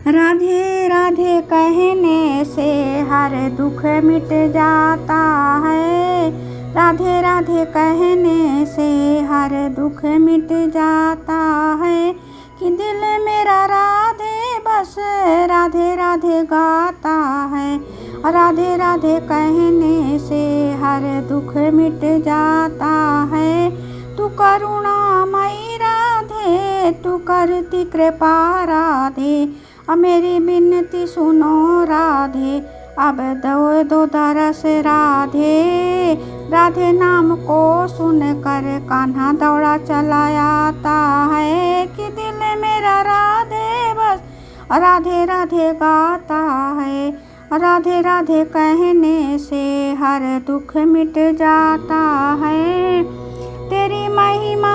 राधे राधे कहने से हर दुख मिट जाता है। राधे राधे कहने से हर दुख मिट जाता है। कि दिल मेरा राधे बस राधे राधे गाता है। राधे राधे कहने से हर दुख मिट जाता है। तू करुणामयी राधे, तू करती कृपा राधे। मेरी विनती सुनो राधे, अब दो दरस राधे। राधे नाम को सुन कर कान्हा दौड़ा चला आता है। कि दिल मेरा राधे बस राधे राधे गाता है। राधे राधे कहने से हर दुख मिट जाता है। तेरी महिमा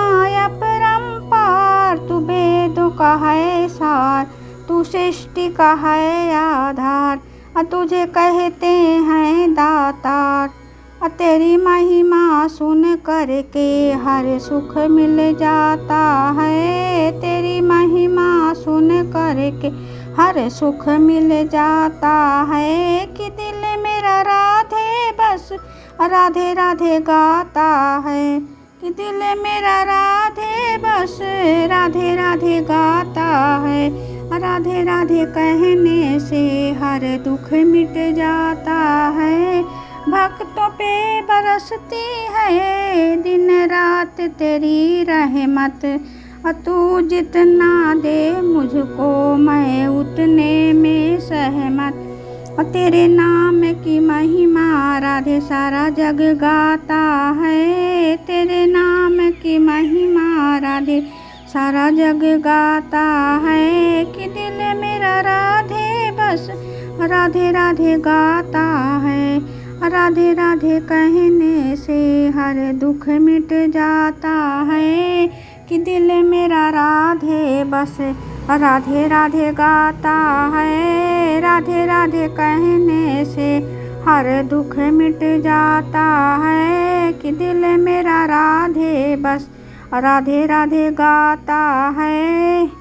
अपरंपार, तू वेदों का है सार, तू सृष्टि का है आधार। तुझे कहते हैं दातार। तेरी महिमा सुन करके हर सुख मिल जाता है। तेरी महिमा सुन करके हर सुख मिल जाता है। कि दिल मेरा राधे बस राधे राधे गाता है। कि दिल मेरा राधे बस राधे राधे गाता है। राधे राधे कहने से हर दुख मिट जाता है। भक्तों पे बरसती है दिन रात तेरी रहमत। तू जितना दे मुझको मैं उतने में सहमत। तेरे नाम की महिमा राधे सारा जग गाता है। तेरे नाम की महिमा राधे सारा जग गाता है। कि दिल मेरा राधे बस राधे राधे गाता है। राधे राधे कहने से हर दुख मिट जाता है। कि दिल मेरा राधे बस राधे राधे गाता है। राधे राधे कहने से हर दुख मिट जाता है। कि दिल मेरा राधे बस राधे राधे गाता है।